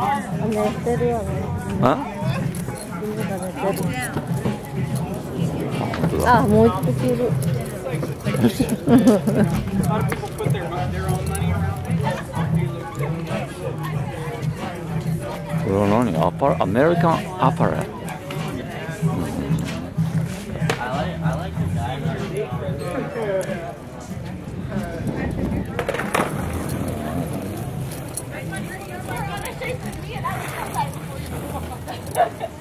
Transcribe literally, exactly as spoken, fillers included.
寝てるよね。 あ？ 犬が寝てる。 本当だ。 あ、もう一匹いる。 これは何？アパレ、アメリカンアパレル。うん